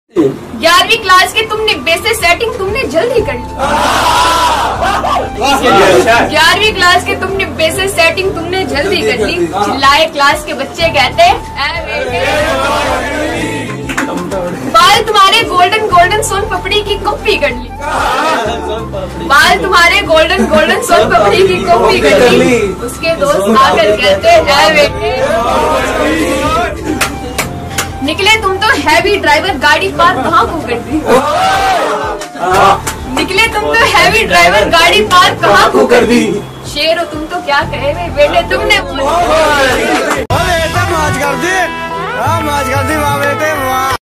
11वीं क्लास के तुमने बेसिक सेटिंग तुमने जल्दी कर ली। 11वीं क्लास के तुमने बेसिक सेटिंग तुमने जल्दी कर ली। चिल्लाए क्लास के बच्चे कहते बाल तुम्हारे गोल्डन गोल्डन सोन पपड़ी की कॉपी कर ली। बाल तुम्हारे गोल्डन गोल्डन सोन पपड़ी की कॉपी कर ली। उसके दोस्त आकर कहते बेटे निकले तुम तो हैवी ड्राइवर गाड़ी पार कहाँ को कर दी। निकले तुम तो हैवी ड्राइवर गाड़ी पार कहाँ को कर दी। शेर हो तुम तो क्या कहे बेटे तुमने मौज कर दी।